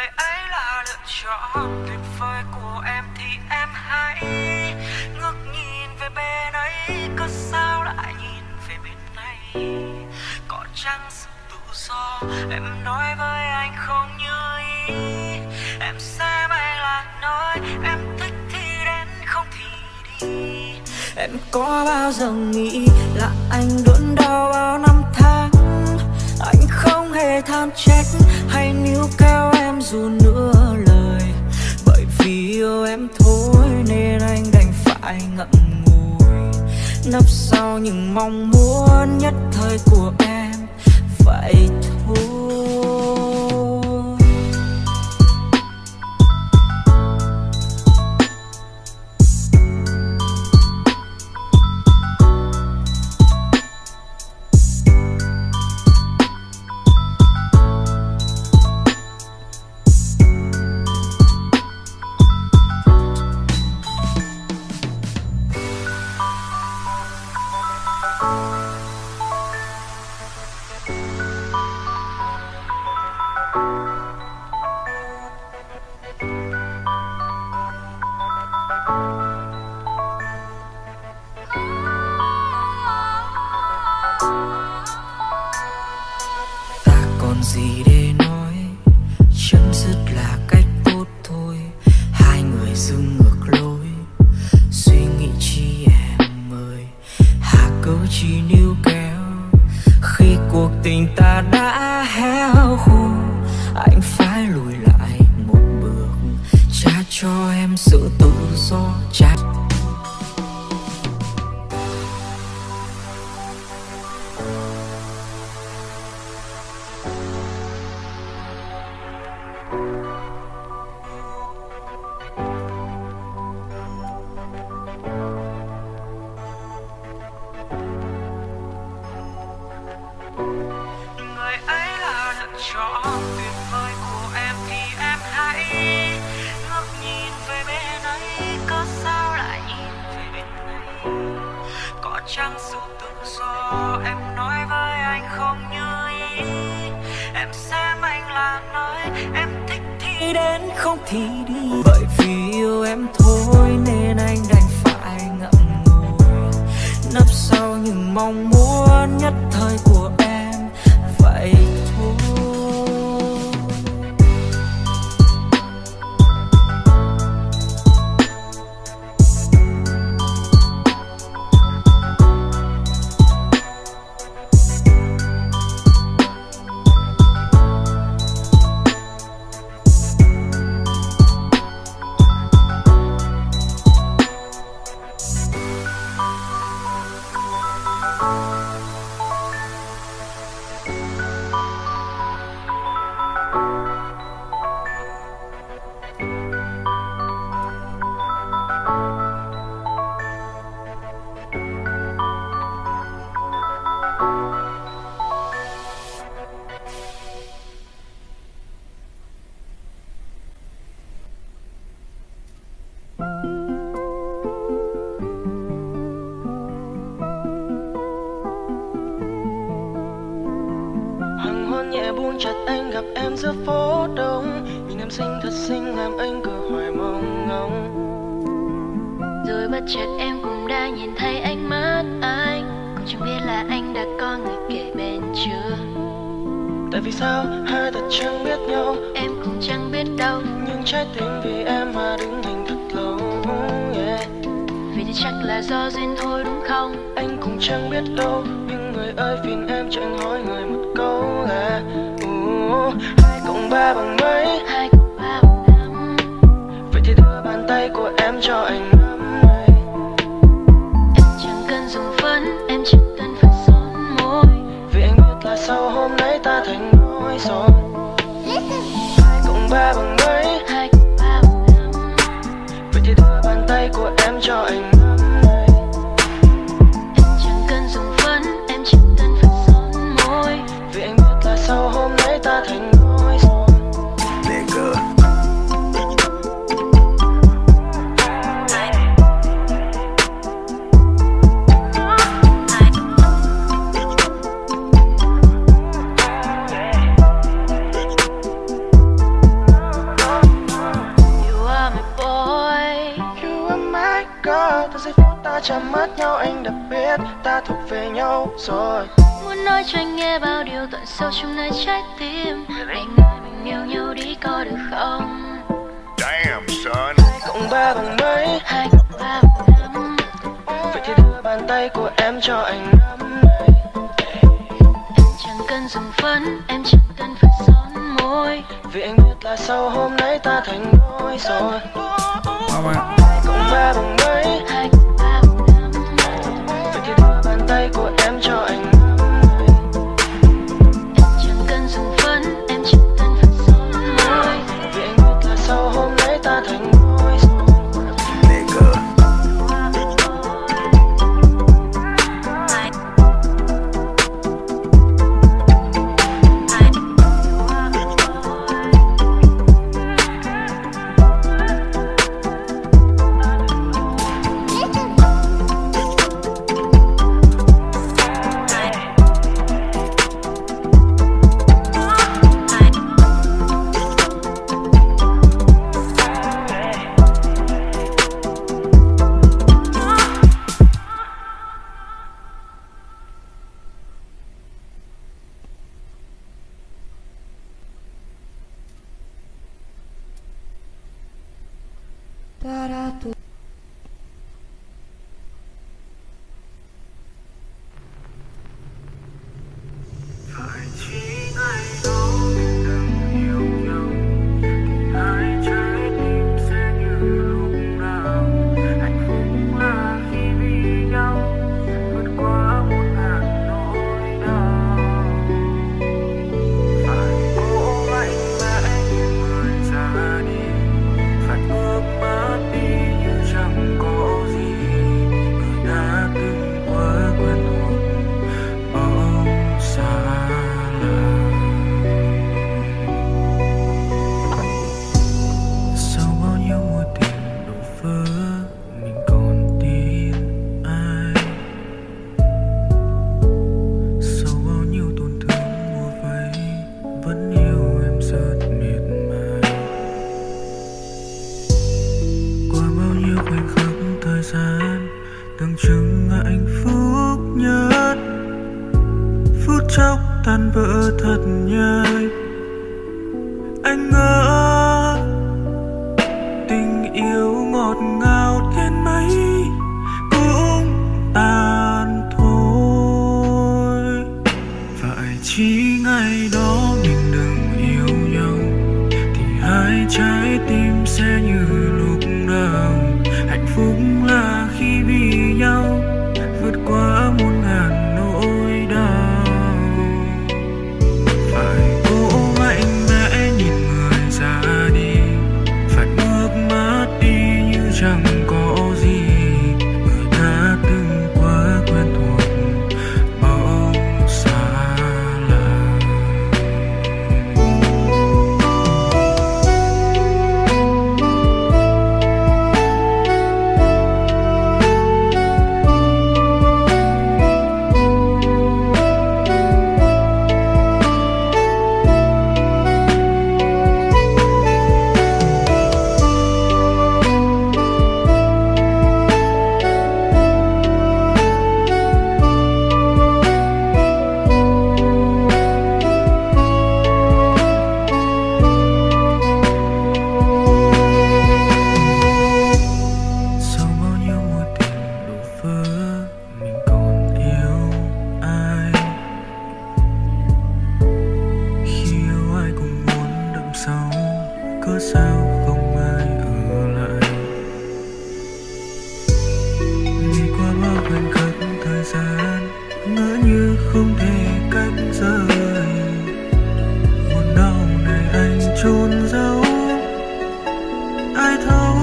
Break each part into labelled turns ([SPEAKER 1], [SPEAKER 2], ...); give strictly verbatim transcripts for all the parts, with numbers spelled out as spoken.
[SPEAKER 1] Người ấy là lựa chọn tuyệt vời của em thì em hãy ngước nhìn về bên ấy, có sao lại nhìn về bên này? Có chăng sự tự do em nói với anh không như ý? Em xem anh là nói em thích thì đến, không thì đi. Em có bao giờ nghĩ là anh đớn đau bao năm tháng? Anh không hề than trách hay níu kéo em dù nửa lời. Bởi vì yêu em thôi nên anh đành phải ngậm ngùi, nấp sau những mong muốn nhất thời của em vậy thôi. Gì để nói, chấm dứt là cách tốt thôi. Hai người dưng ngược lối, suy nghĩ chi em ơi, hà cớ chi níu kéo. Khi cuộc tình ta đã héo khô, anh phải lùi lại một bước, trả cho em sự tự do. Trả chọn tuyệt vời của em thì em hãy ngước nhìn về bên ấy, có sao lại nhìn về bên này? Có chăng sự tự do em nói với anh không như ý? Em xem anh là nói em thích thì đến, không thì đi. Bởi vì yêu em thôi nên anh đành phải ngậm ngùi, nấp sau những mong muốn nhất thời của em vậy thôi.
[SPEAKER 2] Buông chặt anh gặp em giữa phố đông, nhìn em xinh thật xinh làm anh cứ hoài mong ngóng.
[SPEAKER 3] Rồi bất chợt em cũng đã nhìn thấy ánh mắt anh, cũng chẳng biết là anh đã có người kể bên chưa.
[SPEAKER 2] Tại vì sao hai ta chẳng biết nhau,
[SPEAKER 3] em cũng chẳng biết đâu,
[SPEAKER 2] nhưng trái tim vì em mà đứng hình thật lâu. Yeah.
[SPEAKER 3] Vì thì chắc là do duyên thôi đúng không?
[SPEAKER 2] Anh cũng chẳng biết đâu, nhưng người ơi phiền em cho anh hỏi người một câu là uh, hai cộng ba bằng mấy?
[SPEAKER 3] Hai cộng ba bằng năm.
[SPEAKER 2] Vậy thì đưa bàn tay của em cho anh nắm này.
[SPEAKER 3] Em chẳng cần dùng phấn, em chỉ cần phải son môi.
[SPEAKER 2] Vì anh biết là sau hôm nay ta thành đôi rồi. Hai cộng ba bằng mấy?
[SPEAKER 3] Hai cộng ba bằng năm.
[SPEAKER 2] Vậy thì đưa bàn tay của em cho anh nắm này.
[SPEAKER 3] Em chẳng cần dùng phấn, em chỉ cần phải son môi.
[SPEAKER 2] Vì anh biết là sau hôm nay ta thành đôi rồi. Nigga. chạm mắt nhau anh đã biết ta thuộc về nhau rồi.
[SPEAKER 3] Muốn nói cho anh nghe bao điều tận sâu trong nơi trái tim. Anh ơi mình yêu nhau đi có được không?
[SPEAKER 4] Damn son.
[SPEAKER 2] Hai cộng ba bằng mấy?
[SPEAKER 3] Hai cộng ba bằng năm.
[SPEAKER 2] Vậy thì đưa bàn tay của em cho anh nắm này.
[SPEAKER 3] Em chẳng cần dùng phấn, em chẳng cần phải son môi.
[SPEAKER 2] Vì anh biết là sau hôm nay ta thành đôi rồi. Hai cộng ba bằng mấy?
[SPEAKER 3] Hai cộng ba bằng năm.
[SPEAKER 2] Vậy thì đưa bàn tay của em cho anh nắm này.
[SPEAKER 3] Em chẳng cần dùng phấn, em chẳng cần phải son môi.
[SPEAKER 2] Vì anh biết là sau hôm nay ta thành đôi rồi.
[SPEAKER 1] Phải chỉ ngày đó mình từng yêu nhau thì hai trái tim sẽ như lúc nào. Hạnh phúc là khi vì nhau vượt qua một ngàn nỗi đau. Phải cố mạnh mẽ như người ra đi, phải ước mắt đi như chẳng có gì. Người đã từng quá quen thuộc bỗng xa lạ. Sau bao nhiêu mối tình đổ vỡ, mình còn tin ai? Sau bao nhiêu tổn thương mua vây, vẫn yêu em rất miệt mài. Qua bao nhiêu khoảnh khắc thời gian tưởng chừng là hạnh phúc nhất, phút chốc tan vỡ thật nhanh. Anh ngỡ tình yêu ngọt ngào đến mấy cũng tan thôi. Phải chỉ ngày đó mình đừng yêu nhau thì hai trái tim sẽ như lúc đầu. Hạnh phúc là khi vì nhau vượt qua một ngàn nỗi đau. Phải cố mạnh mẽ nhìn người ra đi, phải bước mắt đi như chẳng có gì. Người đã từng quá quen thuộc bỗng xa lạ. Sau bao nhiêu mối tình đổ vỡ, mình còn yêu ai? Khi yêu ai cũng muốn đậm sâu, cớ sao không ai ở lại? Đi qua bao khoảnh khắc thời gian, ngỡ như không thể cách rời. Buồn đau này anh chôn giấu, ai thấu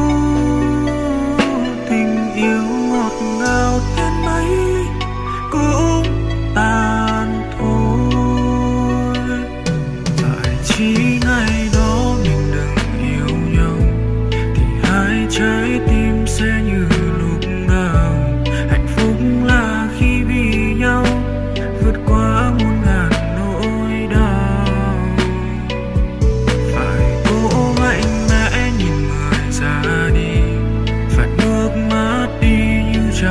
[SPEAKER 1] tình yêu ngọt ngào đến mấy cũng tan thôi. Phải chỉ ngày đó mình đừng yêu nhau thì hai trái tim sẽ như lúc đầu. Hạnh phúc là khi vì nhau vượt qua một ngàn nỗi đau. Phải cố mạnh mẽ nhìn người ra đi, phải bước mắt đi như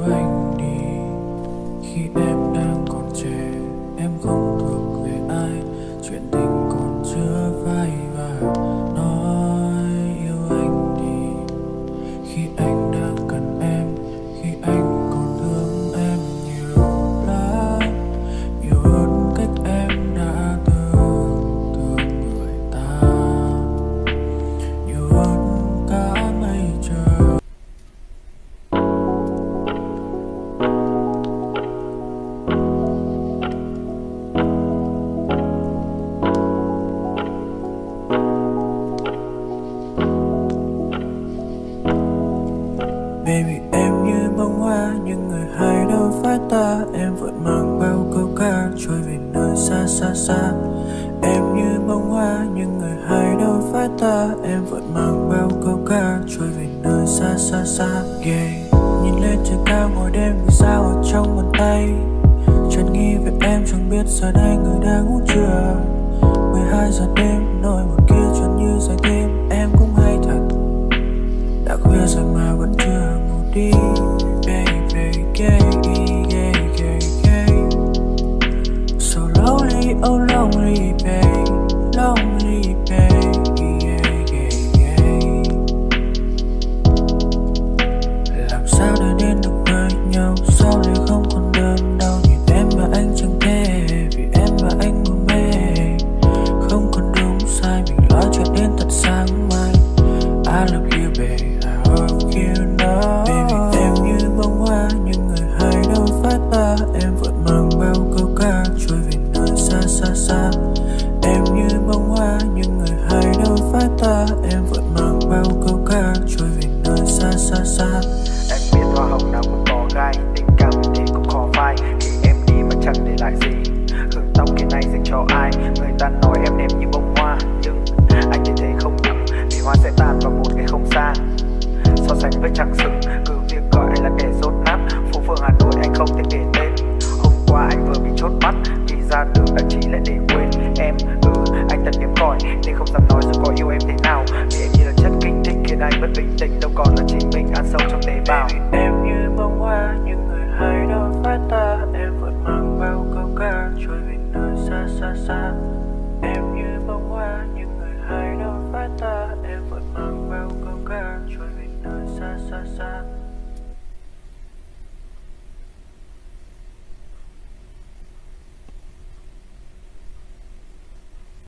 [SPEAKER 5] yêu anh đi. Khi em đang còn trẻ, em không thuộc về ai, chuyện tình còn chưa phai và nói yêu anh đi. Khi anh đang cần em, khi anh còn thương em nhiều lắm, nhiều hơn cách em đã từng thương người ta, nhiều hơn cả mây trời. Baby em như bông hoa nhưng người hai đâu phải ta, em vẫn mang bao câu ca trôi về nơi xa xa xa. Em như bông hoa nhưng người hai đâu phải ta, em vẫn mang bao câu ca trôi về nơi xa xa xa. Yeah. Nhìn lên trời cao ngồi đêm vì sao ở trong bàn tay, chẳng nghi về em chẳng biết giờ đây người đang ngủ chưa. Mười hai giờ đêm nỗi buồn kia chuẩn như dài thêm, em cũng hay thật. Đã khuya rồi mà vẫn chưa ngủ đi, baby, yeah, yeah, yeah, yeah. So lonely, oh lonely, babe, lonely, babe, yeah, yeah, yeah. Làm sao để đến được với nhau, sau này không còn đơn đau. Nhìn em mà anh chẳng thể, vì em mà anh mơ mê. Không còn đúng sai, mình lo chuyện đến tận sáng mai. I love you, babe. You know. Baby em như bông hoa nhưng người hai đâu phải ta, em vẫn mang bao câu ca trôi về nơi xa xa xa. Em như bông hoa nhưng người hai đâu phải ta, em vẫn mang bao câu ca trôi về nơi xa xa xa.
[SPEAKER 6] Em biết hoa hồng nào cũng có gai, tình cảm thì cũng khó phai. Khi em đi mà chẳng để lại gì, hương tóc kia này dành cho ai? Người ta nói em đẹp như bông hoa, nhưng anh thì thấy không đúng, vì hoa sẽ tàn vào một ngày không xa. So sánh với trăng rừng, cứ việc gọi anh là kẻ rốt nát. Phố phường Hà Nội anh không thể kể tên. Hôm qua anh vừa bị chốt bắt, đi ra đường đã chỉ lại để quên em. Ừ, anh thật kém cỏi nên không dám nói dù có yêu em thế nào, vì em như là chất kích thích khiến anh bất bình tĩnh, đâu còn là chính mình ăn sâu trong tế bào.
[SPEAKER 5] Em